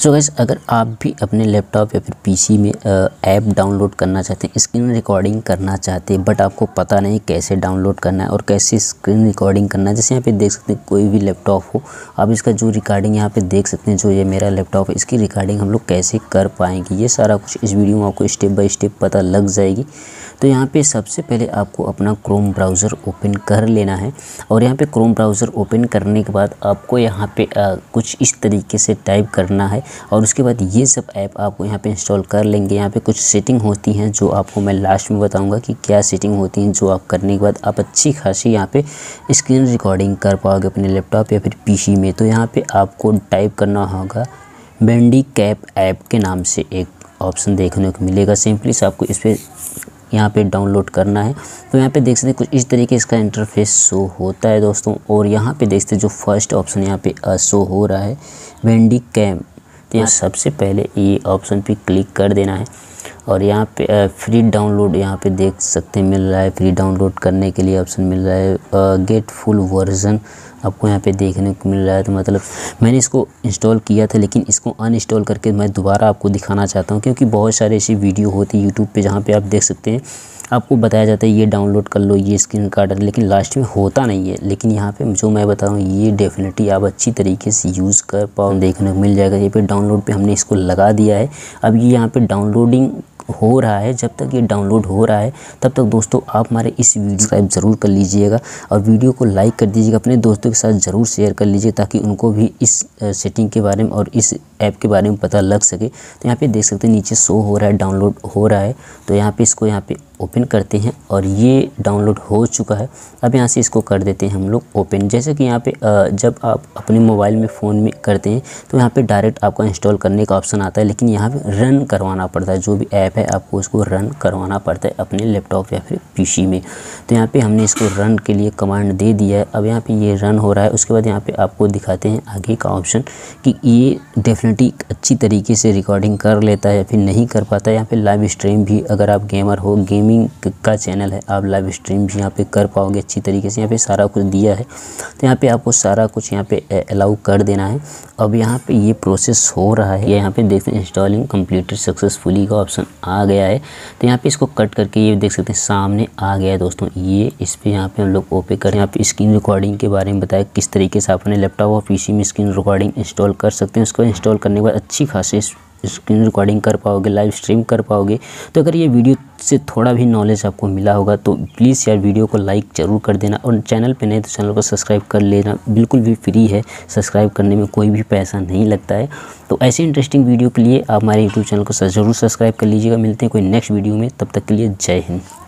So guys, अगर आप भी अपने लैपटॉप या फिर पीसी में ऐप डाउनलोड करना चाहते हैं, स्क्रीन रिकॉर्डिंग करना चाहते हैं, बट आपको पता नहीं कैसे डाउनलोड करना है और कैसे स्क्रीन रिकॉर्डिंग करना है। जैसे यहाँ पे देख सकते हैं कोई भी लैपटॉप हो, आप इसका जो रिकॉर्डिंग यहाँ पे देख सकते हैं, जो ये मेरा लैपटॉप है, इसकी रिकॉर्डिंग हम लोग कैसे कर पाएंगे, ये सारा कुछ इस वीडियो में आपको स्टेप बाय स्टेप पता लग जाएगी। तो यहाँ पे सबसे पहले आपको अपना क्रोम ब्राउज़र ओपन कर लेना है और यहाँ पे क्रोम ब्राउज़र ओपन करने के बाद आपको यहाँ पे कुछ इस तरीके से टाइप करना है और उसके बाद ये सब ऐप आपको यहाँ पे इंस्टॉल कर लेंगे। यहाँ पे कुछ सेटिंग होती हैं जो आपको मैं लास्ट में बताऊंगा कि क्या सेटिंग होती हैं, जो आप करने के बाद आप अच्छी खासी यहाँ पे स्क्रीन रिकॉर्डिंग कर पाओगे अपने लैपटॉप या फिर पीसी में। तो यहाँ पे आपको टाइप करना होगा बैंडिकैप ऐप के नाम से एक ऑप्शन देखने को मिलेगा। सिंपली से आपको इस पर यहाँ पे डाउनलोड करना है। तो यहाँ पे देख सकते हैं कुछ इस तरीके इसका इंटरफेस शो होता है दोस्तों। और यहाँ पे देखते हैं जो फर्स्ट ऑप्शन यहाँ पे शो हो रहा है बैंडिकैप, तो यहाँ सबसे पहले ये ऑप्शन पे क्लिक कर देना है और यहाँ पे फ्री डाउनलोड यहाँ पे देख सकते हैं मिल रहा है। फ्री डाउनलोड करने के लिए ऑप्शन मिल रहा है गेट फुल वर्जन आपको यहाँ पे देखने को मिल रहा है। तो मतलब मैंने इसको इंस्टॉल किया था, लेकिन इसको अनइंस्टॉल करके मैं दोबारा आपको दिखाना चाहता हूँ, क्योंकि बहुत सारे ऐसी वीडियो होती है यूट्यूब पे जहाँ पे आप देख सकते हैं आपको बताया जाता है ये डाउनलोड कर लो, ये स्क्रीन रिकॉर्डर, लेकिन लास्ट में होता नहीं है। लेकिन यहाँ पे जो मैं बता रहा हूँ ये डेफिनेटली आप अच्छी तरीके से यूज़ कर पाओ, देखने को मिल जाएगा। ये पे डाउनलोड पे हमने इसको लगा दिया है। अब ये यहाँ पे डाउनलोडिंग हो रहा है। जब तक ये डाउनलोड हो रहा है तब तक दोस्तों आप हमारे इस वीडियो सब्सक्राइब ज़रूर कर लीजिएगा और वीडियो को लाइक कर दीजिएगा, अपने दोस्तों के साथ ज़रूर शेयर कर लीजिए ताकि उनको भी इस सेटिंग के बारे में और इस ऐप के बारे में पता लग सके। तो यहाँ पे देख सकते हैं नीचे शो हो रहा है डाउनलोड हो रहा है। तो यहाँ पे इसको यहाँ पे ओपन करते हैं और ये डाउनलोड हो चुका है। अब यहाँ से इसको कर देते हैं हम लोग ओपन। जैसे कि यहाँ पे जब आप अपने मोबाइल में फ़ोन में करते हैं तो यहाँ पे डायरेक्ट आपका इंस्टॉल करने का ऑप्शन आता है, लेकिन यहाँ पे रन करवाना पड़ता है। जो भी ऐप है आपको उसको रन करवाना पड़ता है अपने लैपटॉप या फिर पीसी में। तो यहाँ पे हमने इसको रन के लिए कमांड दे दिया है। अब यहाँ पे ये रन हो रहा है। उसके बाद यहाँ पे आपको दिखाते हैं आगे का ऑप्शन कि ये डेफिनेटली अच्छी तरीके से रिकॉर्डिंग कर लेता है या फिर नहीं कर पाता है। यहाँ पे लाइव स्ट्रीम भी, अगर आप गेमर हो, गेमिंग का चैनल है, आप लाइव स्ट्रीम भी यहाँ पे कर पाओगे अच्छी तरीके से। यहाँ पे सारा कुछ दिया है। तो यहाँ पे आपको सारा कुछ यहाँ पे अलाउ कर देना है। अब यहाँ पे ये प्रोसेस हो रहा है। यहाँ पे देखते हैं इंस्टॉलिंग कंप्लीटेड सक्सेसफुली का ऑप्शन आ गया है। तो यहाँ पे इसको कट करके ये देख सकते हैं सामने आ गया है दोस्तों। ये इस पे यहाँ पे हम लोग ओपन करें। यहाँ पे स्क्रीन रिकॉर्डिंग के बारे में बताया किस तरीके से आप अपने लैपटॉप और पीसी में स्क्रीन रिकॉर्डिंग इंस्टॉल कर सकते हैं। उसको इंस्टॉल करने के बाद अच्छी खासी स्क्रीन रिकॉर्डिंग कर पाओगे, लाइव स्ट्रीम कर पाओगे। तो अगर ये वीडियो से थोड़ा भी नॉलेज आपको मिला होगा तो प्लीज़ यार वीडियो को लाइक ज़रूर कर देना और चैनल पे नहीं तो चैनल को सब्सक्राइब कर लेना। बिल्कुल भी फ्री है, सब्सक्राइब करने में कोई भी पैसा नहीं लगता है। तो ऐसे इंटरेस्टिंग वीडियो के लिए आप हमारे यूट्यूब चैनल को ज़रूर सब्सक्राइब कर लीजिएगा। मिलते हैं कोई नेक्स्ट वीडियो में, तब तक के लिए जय हिंद।